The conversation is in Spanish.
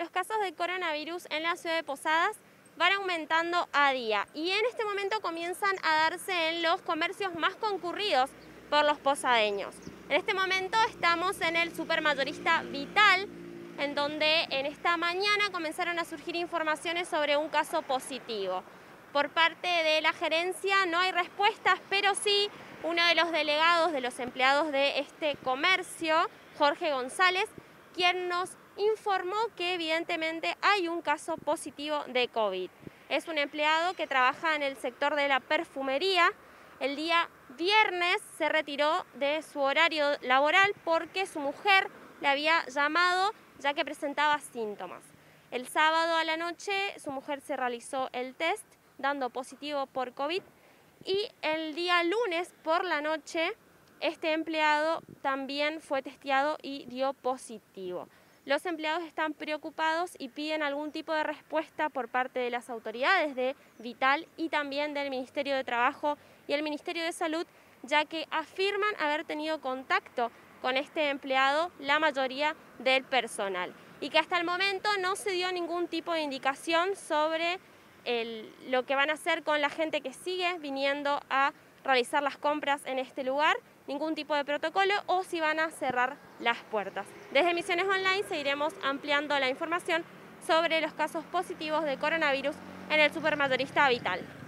Los casos de coronavirus en la ciudad de Posadas van aumentando a día y en este momento comienzan a darse en los comercios más concurridos por los posadeños. En este momento estamos en el supermayorista Vital, en donde en esta mañana comenzaron a surgir informaciones sobre un caso positivo. Por parte de la gerencia no hay respuestas, pero sí uno de los delegados de los empleados de este comercio, Jorge González, quien nos informó que evidentemente hay un caso positivo de COVID. Es un empleado que trabaja en el sector de la perfumería. El día viernes se retiró de su horario laboral porque su mujer le había llamado ya que presentaba síntomas. El sábado a la noche su mujer se realizó el test dando positivo por COVID y el día lunes por la noche este empleado también fue testeado y dio positivo. Los empleados están preocupados y piden algún tipo de respuesta por parte de las autoridades de Vital y también del Ministerio de Trabajo y el Ministerio de Salud, ya que afirman haber tenido contacto con este empleado la mayoría del personal y que hasta el momento no se dio ningún tipo de indicación sobre lo que van a hacer con la gente que sigue viniendo a realizar las compras en este lugar, ningún tipo de protocolo o si van a cerrar las puertas. Desde Misiones Online seguiremos ampliando la información sobre los casos positivos de coronavirus en el supermayorista Vital.